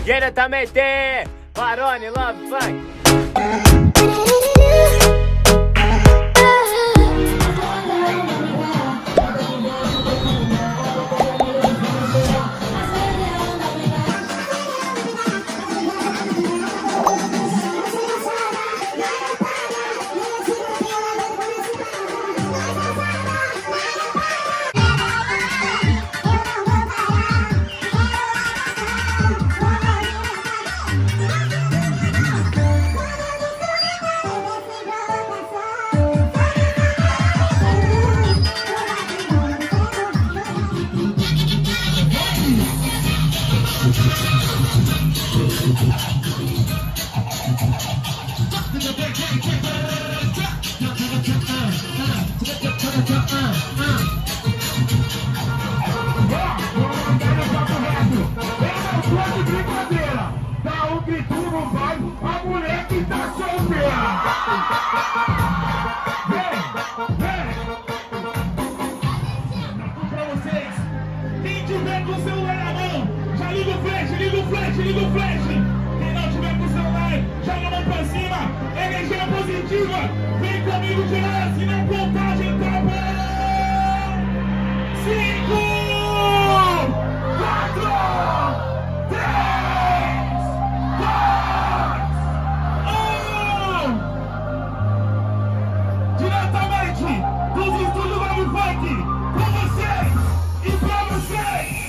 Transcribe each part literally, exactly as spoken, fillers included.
Diretamente, Barone Love Funk. Vem comigo geral, assim na contagem, tá bom? Cinco, quatro, três, dois, um. Diretamente dos estúdios Love Funk, com vocês e pra vocês.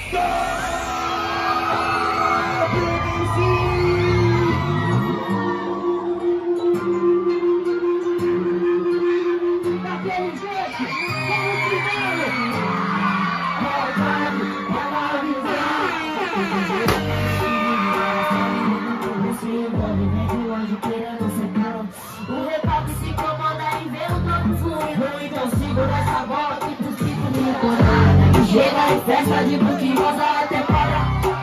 Chega em festa de buque rosa até para.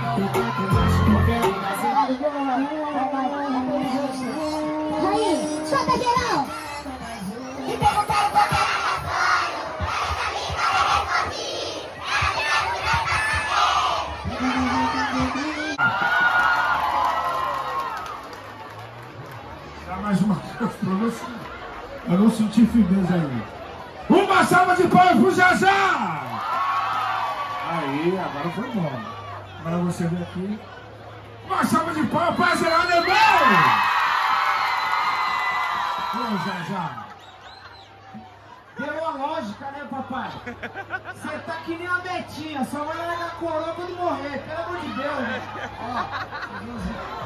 Aí, solta geral. E perguntaram qual era a sonho. Essa linda é respondi. Dá mais uma coisa pra você. Eu não senti firmeza ainda. Uma salva de palmas pro Jajá! Aí, agora foi bom. Agora você vem aqui. Uma salva de palmas pra Geraldo Alemão! Ô, Jajá. Deu uma lógica, né, papai? Você tá que nem a Betinha, só vai largar a coroa quando morrer, pelo amor de Deus, né? Ó.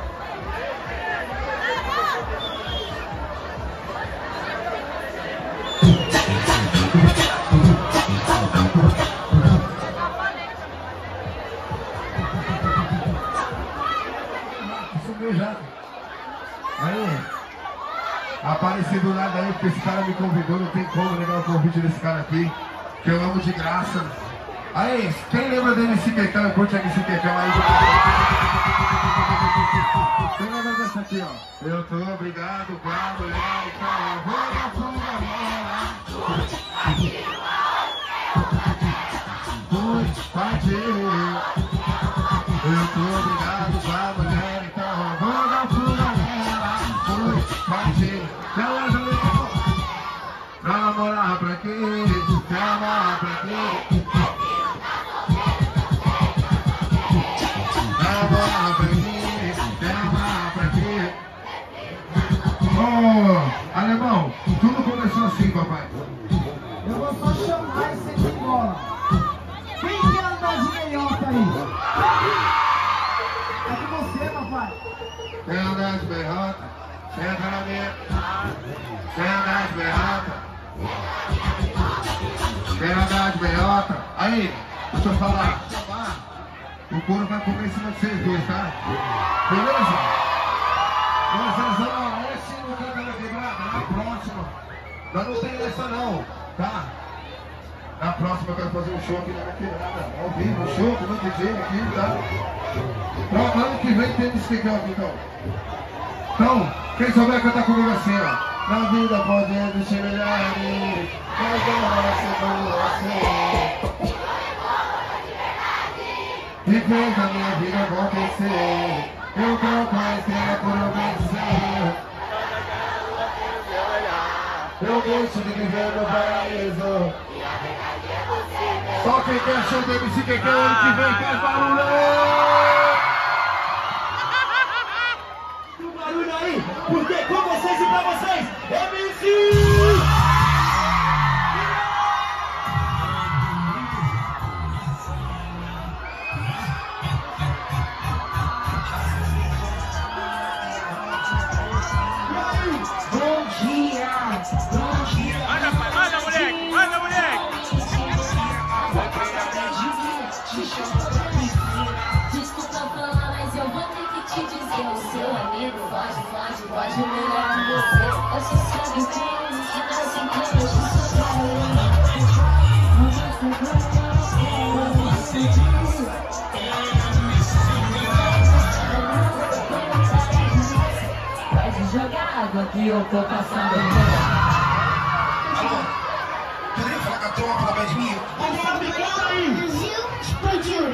Já. Aí, apareci do nada aí, porque esse cara me convidou, não tem como negar o convite desse cara aqui, que eu amo de graça. Aí, quem lembra do M C Quecão? Curte M C Quecão aí. Quem lembra dessa aqui, ó? Eu tô obrigado, guardo, legal, cara, vou na fuga, eu tô obrigado, guardo, mulher, então vou na fuga, pode. Pra namorar pra quê? Pra namorar pra quê? Pra namorar pra quê? Pra namorar pra quê? Ô, Alemão, tudo começou assim, papai. Eu vou só chamar esse aqui embora. Quem quer andar de meiota aí? É de você, papai. Quer andar de meiota? Senta na minha. Quer andar de meiota? Quer andar de meiota? Aí, deixa eu falar. O couro vai comer em cima de vocês dois, tá? Beleza? Nós vamos é assim no canto da quebrada, na próxima. Nós não tem essa não, tá? Na próxima eu quero fazer um show aqui na quebrada. Ao vivo, um show com o D J aqui, tá? Então, ano que vem tem esse aqui, então. Então, quem souber cantar comigo assim, ó. Na vida podendo te melhor, mas agora você vai você. e fez a minha vida acontecer. Eu troco a estrela por obedecer. Eu gosto de viver no paraíso. Só quem quer show do M C Keke ano que vem faz barulho! O barulho aí, porque com vocês e pra vocês, M C! Bom dia! Bom dia! Manda, pai, manda, moleque! Manda, moleque! Desculpa falar, mas eu vou ter que te dizer. O seu amigo pode, pode, pode melhor que você. Você sabe como que nós entramos de sua pode jogar água que eu tô passando. Alô? Poderia falar com a tropa da Bad Minha? Mas sabe quem aí? Explodiu!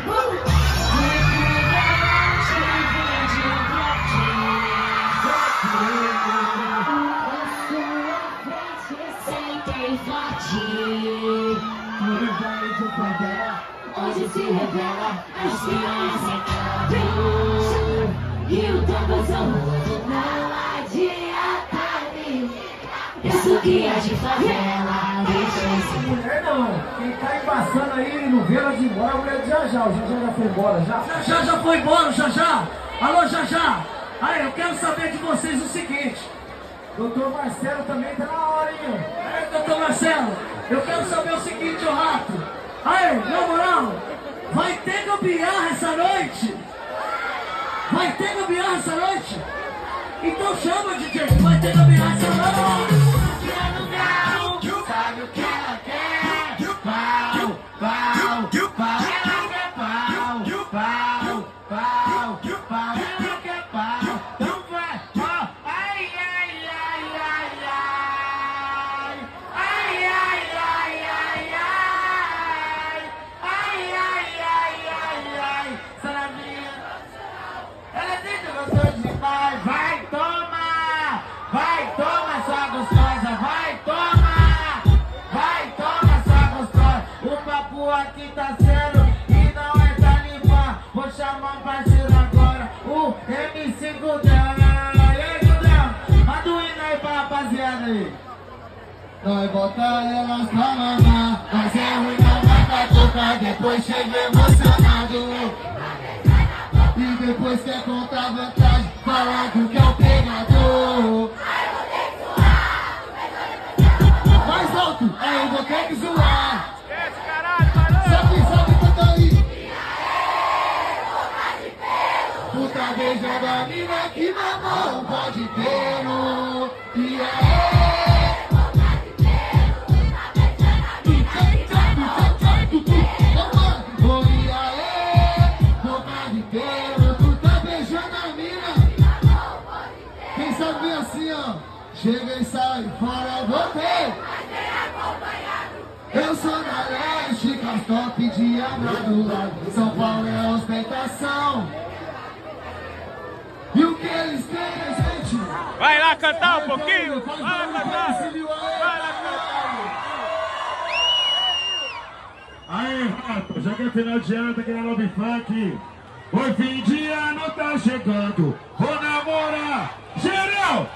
Onde se revela a esperança e o tambozão não adianta me. Isso que é de favela, deixa esse. Mulher não, quem tá embaçando aí não vê ela de embora, a mulher de Jajá, o Jajá já foi embora, já. Jajá já foi embora, Jajá. Alô, Jajá. Aí, eu quero saber de vocês o seguinte. Doutor Marcelo também tá na hora, hein? É, doutor Marcelo, eu quero saber o seguinte, ô rato. Aí, na moral, vai ter gambiarra essa noite? Vai ter gambiarra essa noite? Então chama, D J, vai ter gambiarra essa noite. Sabe o que ela quer? Pau, pau, pau, ela quer pau, pau, pau, pau, ela quer pau. Então vai, ó, ai, ai, ai, ai, ai, ai, ai, ai, ai, ai, ai, ai, ai, ai, ai, Saravinha, ela tenta gostoso demais, vai, toma, vai, toma, sua gostosa, vai, toma. Vai, toma essa gostosa. O papo aqui tá sério e não é pra limpar. Vou chamar um parceiro agora, o M C Gudel. E aí, Gudel? Manda um hino aí pra rapaziada aí. Nós bota elas pra mamar, mas é ruim na marca tocar. Depois chega emocionado e depois quer contar vantagem, falando que é o pegador. Mais alto, aí eu vou ter que zoar. Esse caralho, parou! Sabe, sabe, canta aí. Puta beijando a mina que mamou, pode ter no. E aí? Oh, e aí? Boca de pelo, tu tá beijando a mina. Quem sabe assim, ó. Chega e sai fora, voltei. Eu sou na leste, com as top de abra do lado. São Paulo é ostentação. E o que eles querem, gente? Vai lá cantar um pouquinho! Vai lá cantar! Vai lá cantar! Aí, rato, já que é final de ano, tá aqui na Love Funk. O fim de ano tá chegando. Vou namorar! Geral!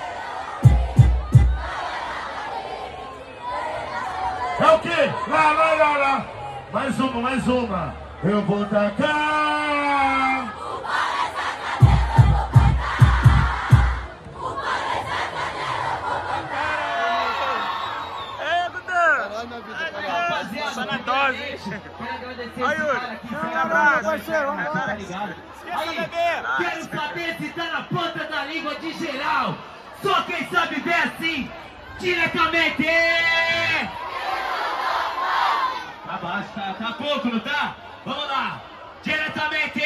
É o quê? Lá, lá, lá, lá. Mais uma, mais uma. Eu vou tacar. Ei, Gudão! Só na dose, hein? Aí, Yuri! Um abraço, parceiro! Esqueça de beber! Quero saber se tá na ponta da língua de geral. Só quem sabe ver assim, diretamente. Tá baixo, tá, tá pouco, não tá? Vamos lá, diretamente.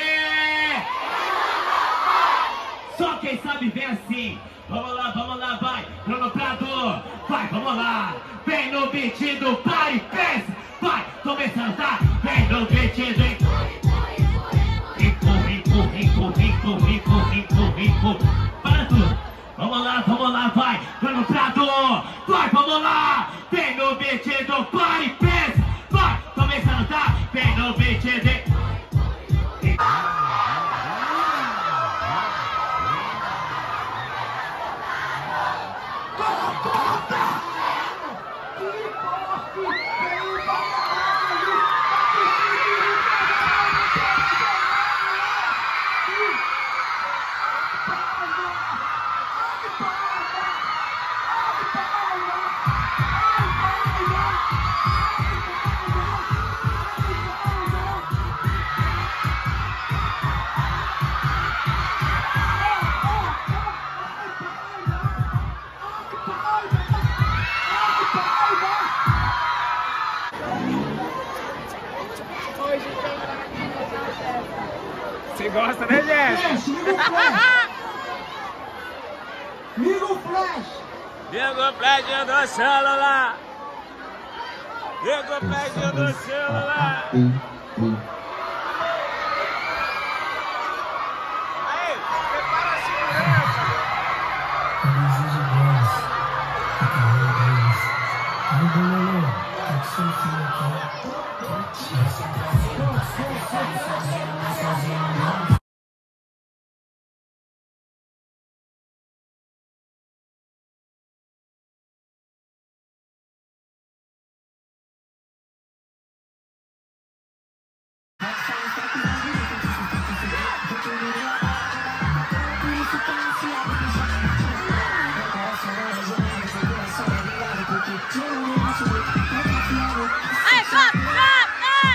Só quem sabe ver assim. Vamos lá, vamos lá, vai, cronoprador. Vai, vamos lá. Vem no beat do Party Fest. Vai, começando, tá? Vem no beat do... rico, rico, rico, rico. Para tudo. Vamos lá, vamos lá, vai. Vai no prato. Vai, vamos lá. Vem no beat do Party Pants. Vai, começando, tá? Vem no beat de... Você gosta, né, gente? Liga o flash! Liga o flash do celular! Liga o flash do celular! Aí, prepara a segurança! Ai, stop, stop,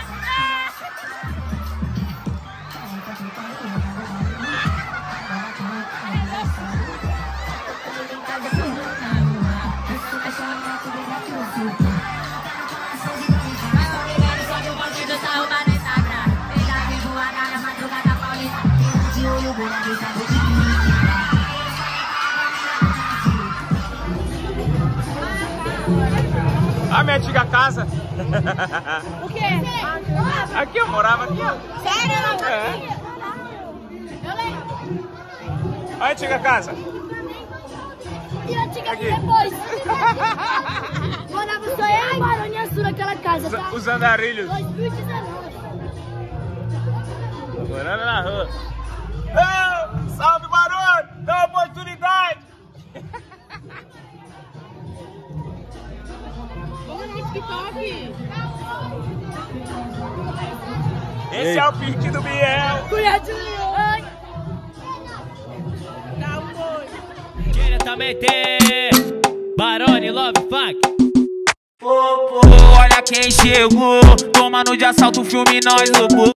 A minha antiga casa. o quê? Aqui eu morava aqui, ó. Sério? É. Eu lembro. A antiga casa. E a antiga Aqui. depois. Morava só eu e Maroni e a Sura naquela casa, tá? Os andarilhos. dois mil e dezenove. Morando na rua. Ô, salve, Barulho! Dá oportunidade! Vamos no TikTok. Esse Ei. é o pique do Biel. Cunha de leão. Dá um boi. Diretamente, Barone Love Funk. Olha quem chegou, tomando de assalto o filme nós lobo.